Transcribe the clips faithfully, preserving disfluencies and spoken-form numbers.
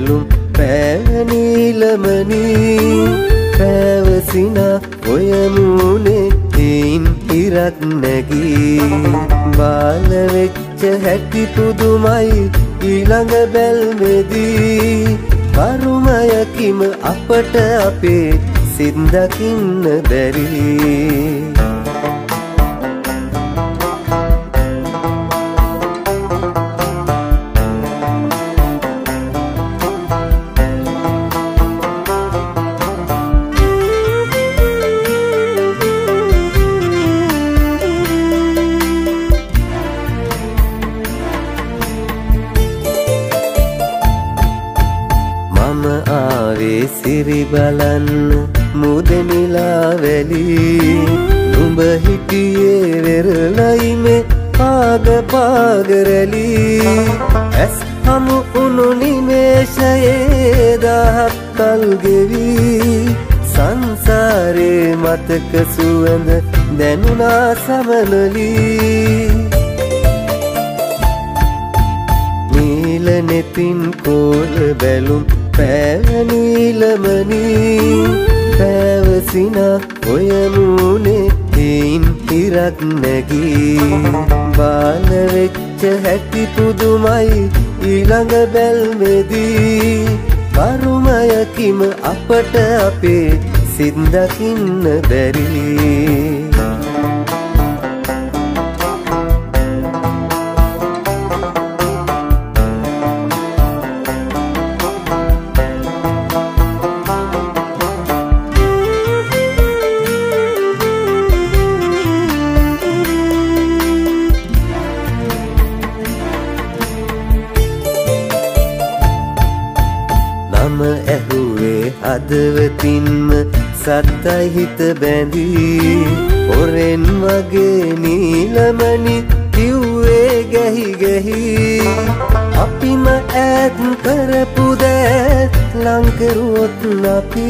බැලුම් පෑනීලමනි පැවසිනා ඔය මූනේ එයින් ඉරක් නැගී බාල වෙච්ච හැටි පුදුමයි ඊළඟ බැල්මේදී කරුමයකිම අපට අපේ සිත් දකින්න බැරි සිරි බලන්න මුදනිලා වැලි නුඹ හිටියේ වෙරළයි මේ පාග පාගරලි ඇස් හමු උණු නිමේෂයේ දහත් කල් ගෙවි සංසාරේ මතක සුවඳ දැනුණා සමනලි නීල නෙතින් කෝල බැලුම් පෑනීලමනි පැවසිනා ඔය මූනේ එයින් ඉරක් නැගී බාල වෙච්ච හැටි පුදුමයි ඊළඟ බැල්මේදී කරුමයකිම අපට අපේ සිත් දකින්න බැරි ඇහුවේ හදවතින්ම සත්තයි හිත බැඳී ඔරෙන් වගේ නීලමනි කිව්වේ ගැහි ගැහි අපිම ඈත් කරපු දෑත් ලංකරුවොත් අපි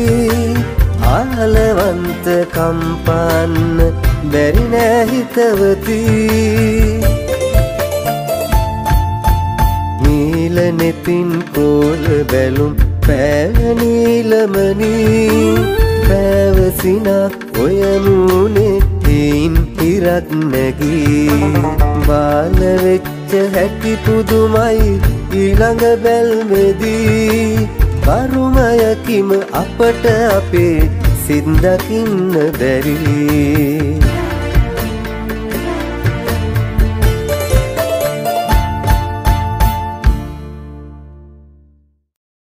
ආලවන්ත කම්පාන්න බැරි නෑ හිතවති නීල නෙතින් කෝල බැලුම් පෑනීලමනි පැවසිනා ඔය මූනේ එයින් ඉරක් නැගී බාල වෙච්ච හැටි පුදුමයි ඊළඟ බැල්මේදී කරුමයකිම අපට අපේ සිත් දකින්න බැරි